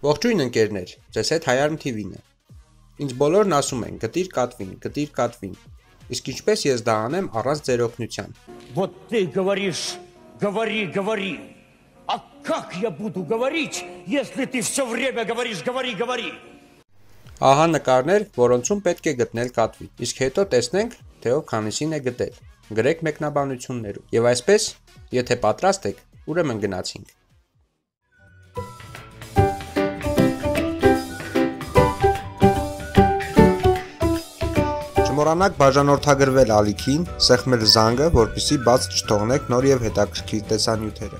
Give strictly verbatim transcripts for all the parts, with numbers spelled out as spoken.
Ողջույն ընկերներ, ձեզ հետ Հայարմ թի վին է։ Ինձ բոլորն ասում են գտիր կատվին, գտիր կատվին, իսկ ինչպես ես դա անեմ առանց ձեր օգնության։ Вот ты говоришь, говори, говори. А как я буду говорить, если ты все время говоришь, говори, говори? Ահա նկարներ, որոնցում պետք է գտնել կատվի, իսկ հետո տեսնենք, թե ով քանիսին է գտել։ Գրեք մեկնաբանություններում։ Եվ այսպես, եթե պատրաստ եք, ուրեմն գնացինք։ Չմոռանաք բաժանորդագրվել ալիքին, սեղմել զանգը, որպեսզի բաց չթողնեք նոր և հետաքրքիր տեսանյութերը։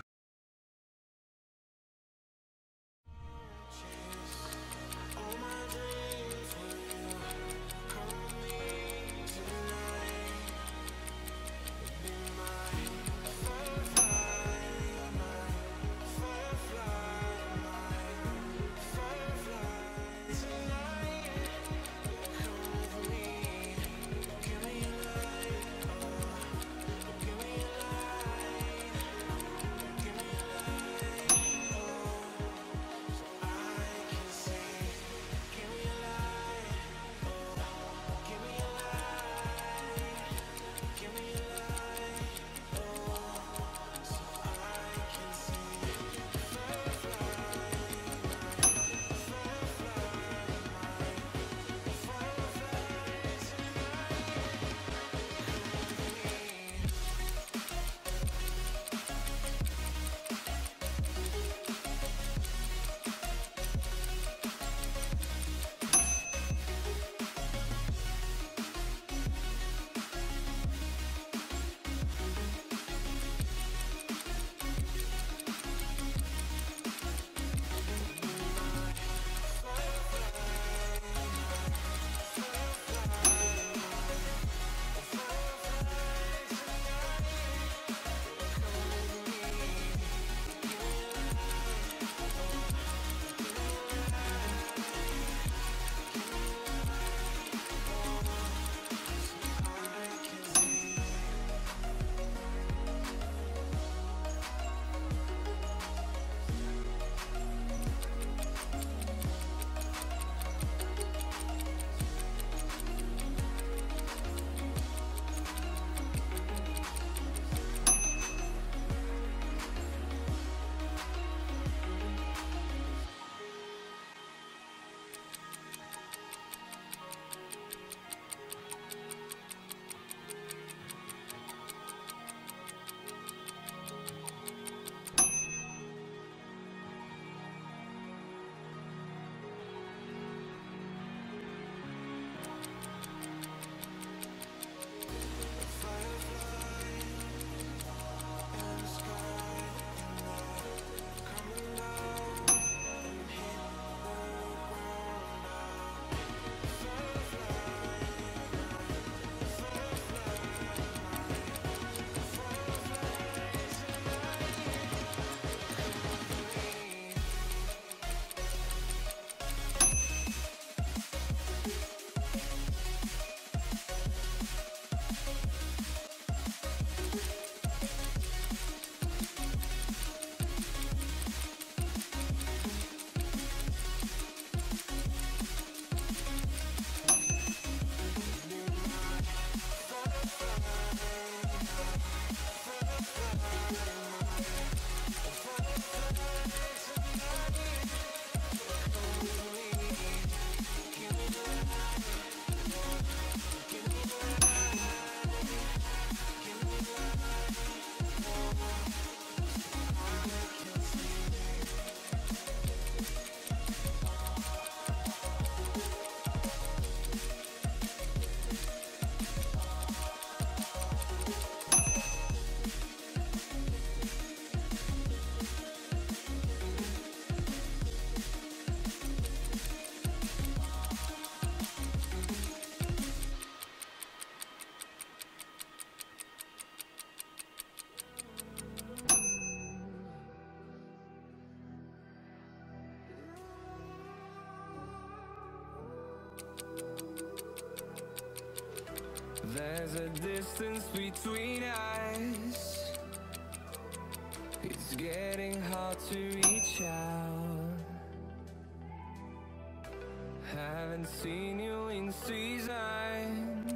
There's a distance between us. It's getting hard to reach out. haven't seen you in seasons,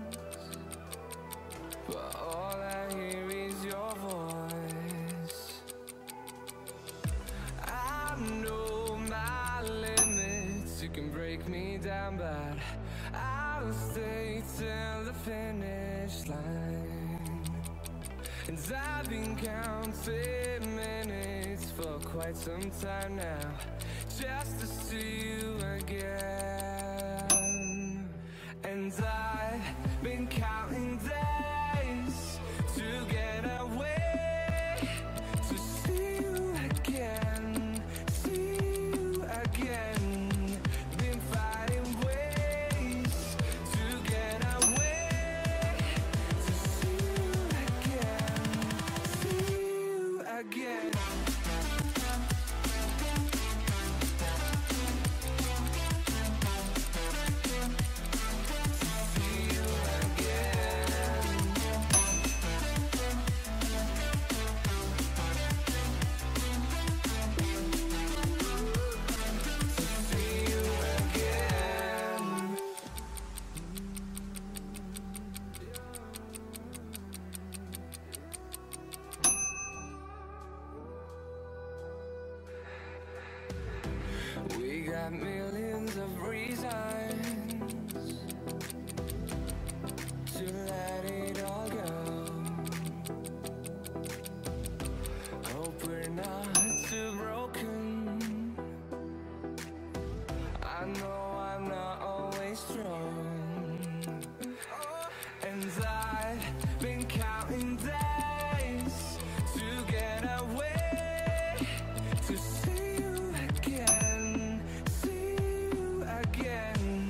but all I hear is your voice. I know my limits, you can break me down, but I'll stay till the finish line. And I've been counting minutes for quite some time now, just to see you again. And I've been counting days to get away, to see you again, see you again. Been fighting ways to get away, to see you again, see you again. We got millions of reasons to let it all go. Hope we're not too broken. I know I'm not always strong, and I've been counting days to get away, to see you again, see you again.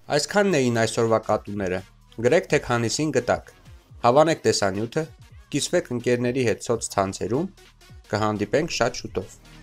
Այսքանն էին այսօրվա կատուները։ Գրեք, թե քանիսին գտաք։ Հավանեք տեսանյութը, կիսվեք ընկերների հետ սոցցանցերում, կհանդիպենք շատ շուտով։